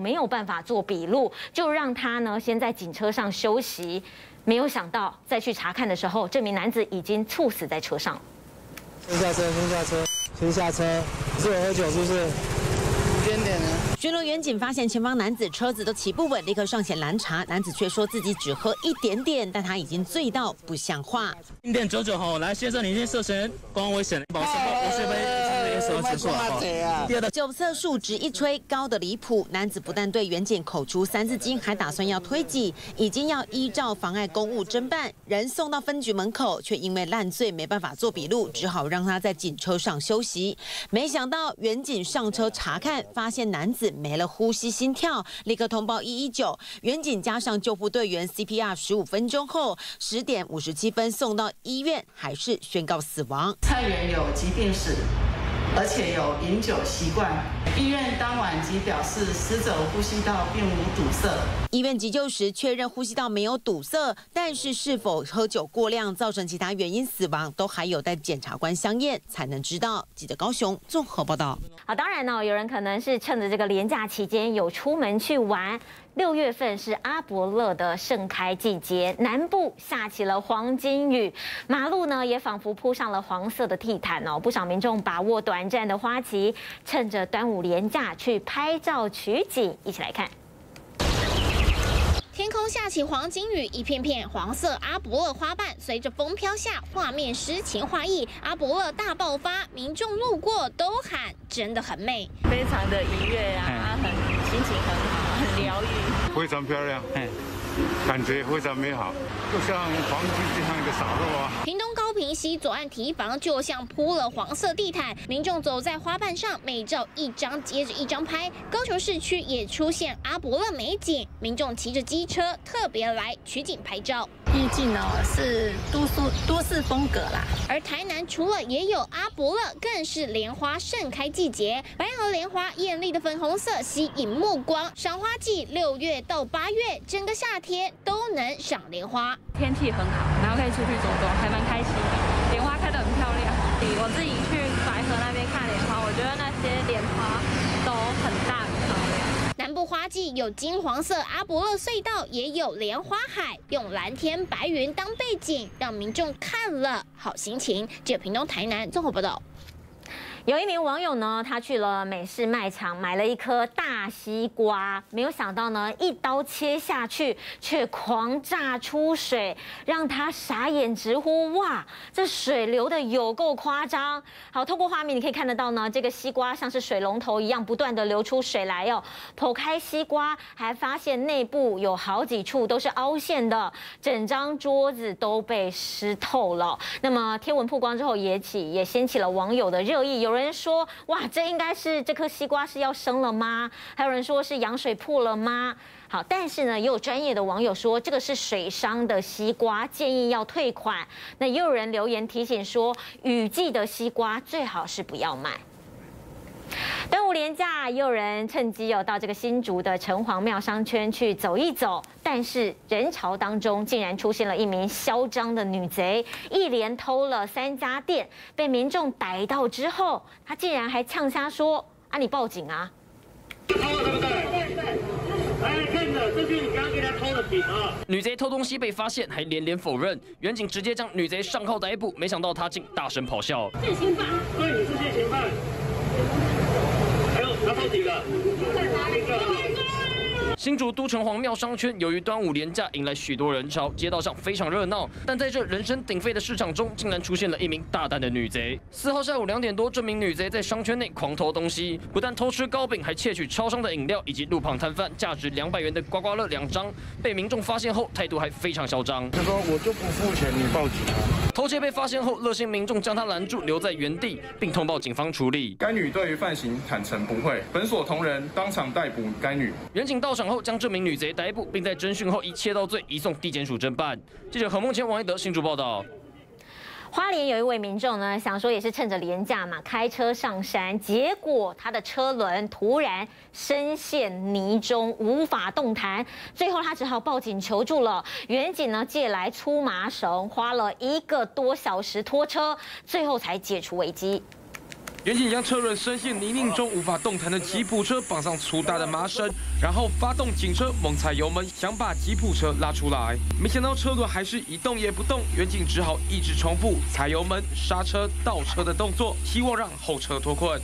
没有办法做笔录，就让他呢先在警车上休息。没有想到再去查看的时候，这名男子已经猝死在车上。 先下车，先下车，先下车。是有喝酒是不是？点呢？ 巡逻员警发现前方男子车子都骑不稳，立刻上前拦查。男子却说自己只喝一点点，但他已经醉到不像话。 0.99吼，来，先生，你已经涉嫌公安危险，保申报50杯，SO 指数好。第二的酒测数值一吹，高的离谱。男子不但对员警口出3字经，还打算要推挤，已经要依照妨碍公务侦办。人送到分局门口，却因为烂醉没办法做笔录，只好让他在警车上休息。没想到员警上车查看，发现男子没了呼吸、心跳，立刻通报119。员警加上救护队员 CPR 15分钟后，10点57分送到医院，还是宣告死亡。 蔡员有疾病史，而且有饮酒习惯。医院当晚即表示死者呼吸道并无堵塞。 医院急救时确认呼吸道没有堵塞，但是否喝酒过量造成其他原因死亡，都还有待检察官相验才能知道。记者高雄综合报道。 好，当然呢，有人可能是趁着这个连假期间有出门去玩。6月份是阿伯勒的盛开季节，南部下起了黄金雨，马路呢也仿佛铺上了黄色的地毯哦。不少民众把握短暂的花期，趁着端午连假去拍照取景，一起来看。 天空下起黄金雨，一片片黄色阿伯勒花瓣随着风飘下，画面诗情画意。阿伯勒大爆发，民众路过都喊真的很美， 非常的愉悦啊，心情很好，很疗愈， 非常漂亮，感觉非常美好，就像黄金这样一个洒落啊。 屏东高屏溪左岸堤防就像铺了黄色地毯，民众走在花瓣上，美照一张接着一张拍。高雄市区也出现阿伯勒美景，民众骑着机车特别来取景拍照。 意境是都市风格啦。 而台南除了也有阿伯勒，更是莲花盛开季节。白河莲花艳丽的粉红色吸引目光，赏花季6月到8月，整个夏天都能赏莲花。 天气很好，然后可以出去走走，还蛮开心的。莲花开得很漂亮。我自己去白河那边看莲花，我觉得那些莲花都很大很漂亮。 南部花季有金黄色阿伯勒隧道，也有莲花海，用蓝天白云当背景，让民众看了好心情。记者屏东台南综合报道。 有一名网友呢，他去了美式卖场买了一颗大西瓜，没有想到呢，一刀切下去却狂炸出水，让他傻眼直呼：哇，这水流的有够夸张！好，透过画面你可以看得到呢，这个西瓜像是水龙头一样不断的流出水来哦。剖开西瓜，还发现内部有好几处都是凹陷的，整张桌子都被湿透了。那么贴文曝光之后也掀起了网友的热议，有人说：哇，这应该是这颗西瓜是要生了吗？还有人说是羊水破了吗？好，但是呢，也有专业的网友说这个是水伤的西瓜，建议要退款。那也有人留言提醒说，雨季的西瓜最好是不要买。端午连假，也有人趁机到这个新竹的城隍庙商圈去走一走，但是人潮当中竟然出现了一名嚣张的女贼，一连偷了3家店，被民众逮到之后，她竟然还呛瞎说：“啊，你报警啊！” 偷了对不对？来骗的，这是你刚刚给他偷的饼啊！ 女贼偷东西被发现，还连连否认。员警直接将女贼上铐逮捕，没想到她竟大声咆哮：“ 现行犯！对，你是现行犯！还有，他偷几个？一个。” 新竹都城隍庙商圈由于端午连假引来许多人潮，街道上非常热闹。但在这人声鼎沸的市场中，竟然出现了一名大胆的女贼。4号下午2点多，这名女贼在商圈内狂偷东西，不但偷吃糕饼，还窃取超商的饮料以及路旁摊贩价值200元的刮刮乐2张。被民众发现后，态度还非常嚣张。 他说：“我就不付钱，你报警啊！” 偷窃被发现后，热心民众将他拦住，留在原地，并通报警方处理。 该女对于犯行坦诚不讳，本所同仁当场逮捕该女。 员警到场后，将这名女贼逮捕，并在侦讯后以窃盗罪移送地检署侦办。记者何梦前、王一德新竹报道。 花莲有一位民众呢，想说也是趁着连假嘛，开车上山，结果他的车轮突然深陷泥中，无法动弹，最后他只好报警求助了。员警呢借来粗麻绳，花了1个多小时拖车，最后才解除危机。 远警将车轮深陷泥泞中无法动弹的吉普车绑上粗大的麻绳，然后发动警车猛踩油门，想把吉普车拉出来。没想到车轮还是一动也不动，远警只好一直重复踩油门、刹车、倒车的动作，希望让后车脱困。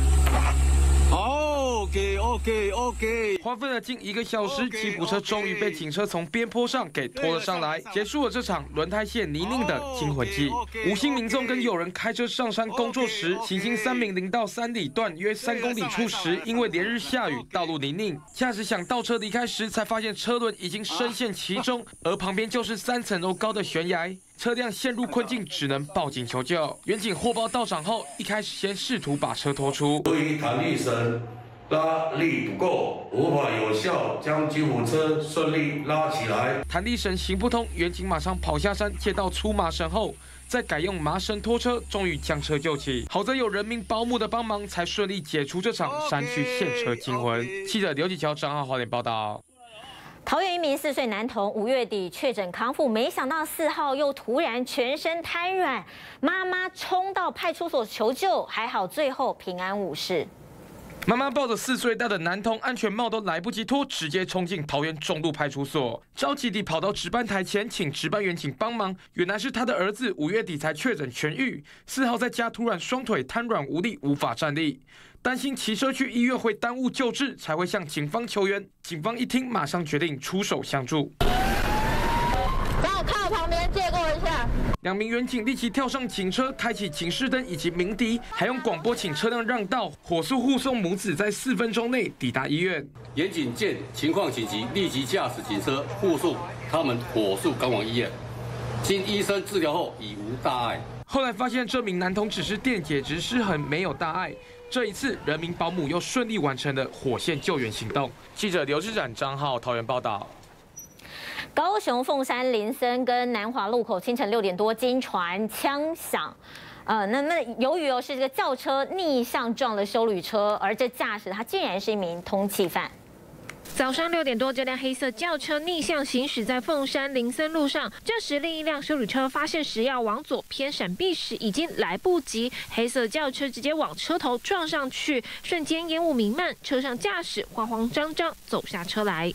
OK， 花费了近1个小时，吉普车终于被警车从边坡上给拖了上来，结束了这场轮胎陷泥泞的惊魂记。无姓民众跟友人开车上山工作时，行经3明林道3里段约3公里处时，因为连日下雨，道路泥泞，驾驶想倒车离开时，才发现车轮已经深陷其中，而旁边就是3层楼高的悬崖。 车辆陷入困境，只能报警求救。远警获报到场后，一开始先试图把车拖出。 由于弹力绳拉力不够，无法有效将吉普车顺利拉起来。 弹力绳行不通，远警马上跑下山，接到粗麻绳后，再改用麻绳拖车，终于将车救起。好在有人民保姆的帮忙，才顺利解除这场山区陷车惊魂。记者刘启乔、张浩华联报道。 桃园一名4岁男童5月底确诊康复，没想到4号又突然全身瘫软，妈妈冲到派出所求救，还好最后平安无事。 妈妈抱着4岁大的男童，安全帽都来不及脱，直接冲进桃园中路派出所，着急地跑到值班台前，请值班员警帮忙。原来是他的儿子5月底才确诊痊愈，4号在家突然双腿瘫软无力，无法站立。 担心骑车去医院会耽误救治，才会向警方求援。警方一听，马上决定出手相助。 帮我靠旁边借过一下。 2名员警立即跳上警车，开启警示灯以及鸣笛，还用广播请车辆让道，火速护送母子在4分钟内抵达医院。 员警见情况紧急，立即驾驶警车护送他们火速赶往医院。经医生治疗后，已无大碍。 后来发现这名男童只是电解质失衡，没有大碍。 这一次，人民保姆又顺利完成了火线救援行动。记者刘志展、张浩桃园报道。 高雄凤山林森跟南华路口清晨6点多惊传枪响。 那由于是这个轿车逆向撞了休旅车，而这驾驶他竟然是一名通缉犯。 早上6点多，这辆黑色轿车逆向行驶在凤山林森路上。这时，另一辆休旅车发现时要往左偏闪避时，已经来不及，黑色轿车直接往车头撞上去，瞬间烟雾弥漫，车上驾驶慌慌张张走下车来。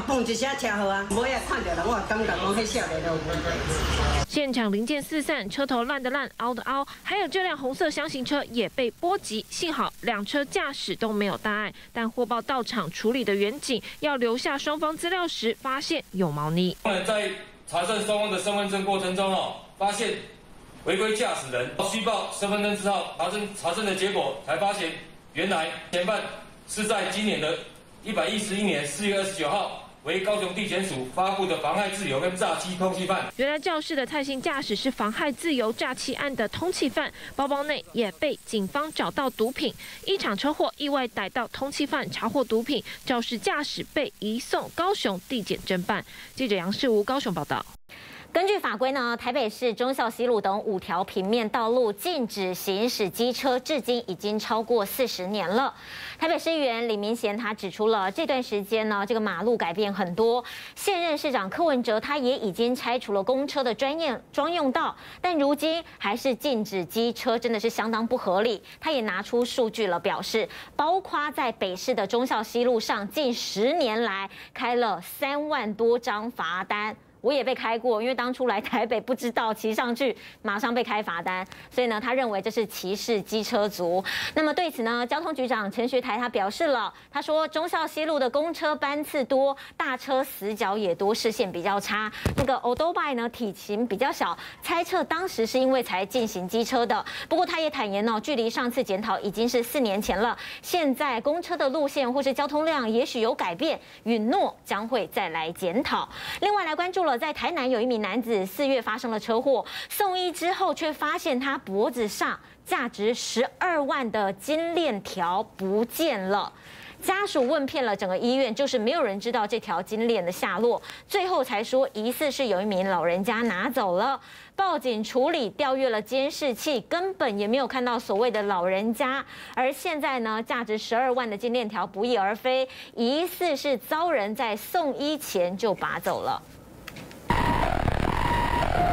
现场零件四散，车头烂的烂，凹的凹，还有这辆红色厢型车也被波及。幸好2车驾驶都没有大碍，但获报到场处理的员警。 要留下双方资料时，发现有猫腻。 在查证双方的身份证过程中发现违规驾驶人虚报身份证字号，查证的结果才发现，原来嫌犯是在今年的111年4月29号。 为高雄地检署发布的妨害自由跟诈欺通缉犯。 原来肇事的蔡姓驾驶是妨害自由诈欺案的通缉犯，包包内也被警方找到毒品。一场车祸意外逮到通缉犯，查获毒品，肇事驾驶被移送高雄地检侦办。记者杨世吴高雄报道。 根据法规呢，台北市忠孝西路等5条平面道路禁止行驶机车，至今已经超过40年了。台北市议员李明贤他指出了，这段时间呢，这个马路改变很多。现任市长柯文哲他也已经拆除了公车的专用道，但如今还是禁止机车，真的是相当不合理。他也拿出数据了，表示包括在北市的忠孝西路上，近10年来开了3万多张罚单。 我也被开过，因为当初来台北不知道骑上去，马上被开罚单，所以呢，他认为这是歧视机车族。那么对此呢，交通局长陈学台他表示了，他说忠孝西路的公车班次多，大车死角也多，视线比较差。那个 Odobai 呢体型比较小，猜测当时是因为才进行机车的。不过他也坦言距离上次检讨已经是4年前了，现在公车的路线或是交通量也许有改变，允诺将会再来检讨。另外来关注了。 在台南有一名男子4月发生了车祸，送医之后却发现他脖子上价值12万的金链条不见了。家属问遍了整个医院，就是没有人知道这条金链的下落，最后才说疑似是有一名老人家拿走了。 报警处理，调阅了监视器，根本也没有看到所谓的老人家。而现在呢，价值12万的金链条不翼而飞，疑似是遭人在送医前就拔走了。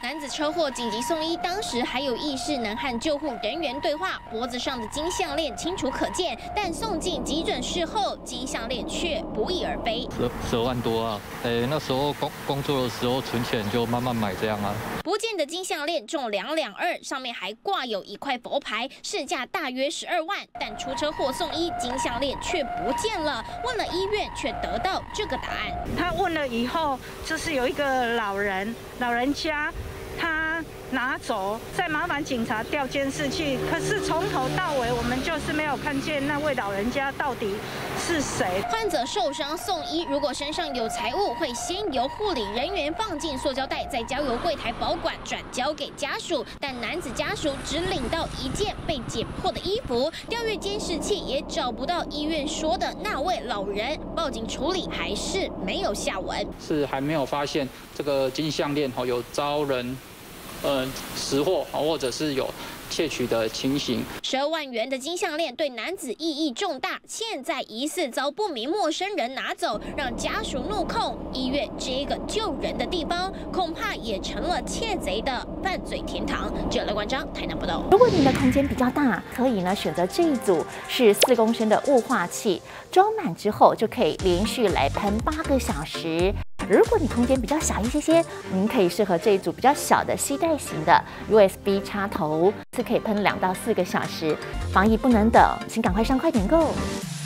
男子车祸紧急送医，当时还有意识，能和救护人员对话，脖子上的金项链清楚可见，但送进急诊室后，金项链却不翼而飞。 12万多啊！那时候工作的时候存钱就慢慢买这样啊。 不见的金项链重2两2，上面还挂有一块佛牌，市价大约12万，但出车祸送医，金项链却不见了。问了医院，却得到这个答案。 他问了以后，就是有一个老人家，他拿走，再麻烦警察调监视器。可是从头到尾，我们就是没有看见那位老人家到底是谁。 患者受伤送医，如果身上有财物，会先由护理人员放进塑胶袋，再交由柜台保管，转交给家属。但男子家属只领到一件被剪破的衣服，调阅监视器也找不到医院说的那位老人，报警处理还是没有下文。 是还没有发现这个金项链有遭人拾获或者是有窃取的情形。 12万元的金项链对男子意义重大，现在疑似遭不明陌生人拿走，让家属怒控医院这个救人的地方，恐怕也成了窃贼的犯罪天堂。记者赖冠章台南报道。 如果你的空间比较大，可以呢选择这一组是4公升的雾化器，装满之后就可以连续来喷8个小时。如果你空间比较小一些，您可以适合这一组比较小的携带型的 USB 插头，是可以喷2到4个小时。防疫不能等，请赶快上快点购。